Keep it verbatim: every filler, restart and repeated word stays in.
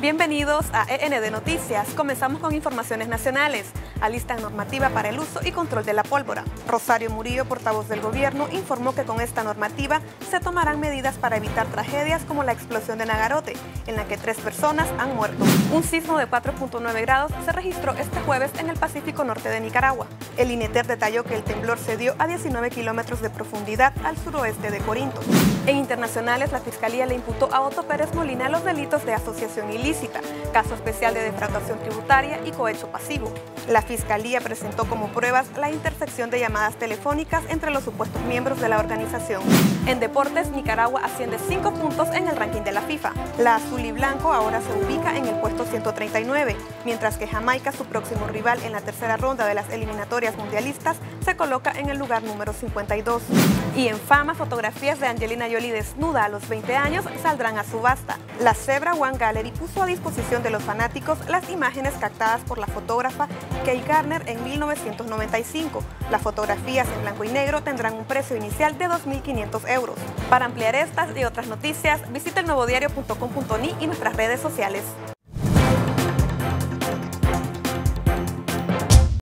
Bienvenidos a E N D Noticias. Comenzamos con informaciones nacionales. Alistan normativa para el uso y control de la pólvora. Rosario Murillo, portavoz del gobierno, informó que con esta normativa se tomarán medidas para evitar tragedias como la explosión de Nagarote, en la que tres personas han muerto. Un sismo de cuatro punto nueve grados se registró este jueves en el Pacífico Norte de Nicaragua. El INETER detalló que el temblor se dio a diecinueve kilómetros de profundidad al suroeste de Corinto. En internacionales, la Fiscalía le imputó a Otto Pérez Molina los delitos de asociación ilícita, caso especial de defraudación tributaria y cohecho pasivo. La Fiscalía presentó como pruebas la intersección de llamadas telefónicas entre los supuestos miembros de la organización. En deportes, Nicaragua asciende cinco puntos en el ranking de la FIFA. La azul y blanco ahora se ubica en el puesto ciento treinta y nueve, mientras que Jamaica, su próximo rival en la tercera ronda de las eliminatorias mundialistas, se coloca en el lugar número cincuenta y dos. Y en fama, fotografías de Angelina Jolie desnuda a los veinte años saldrán a subasta. La Zebra One Gallery puso a disposición de los fanáticos las imágenes captadas por la fotógrafa Kay Garner en mil novecientos noventa y cinco. Las fotografías en blanco y negro tendrán un precio inicial de dos mil quinientos euros. Para ampliar estas y otras noticias, visita el nuevo diario punto com punto ni y nuestras redes sociales.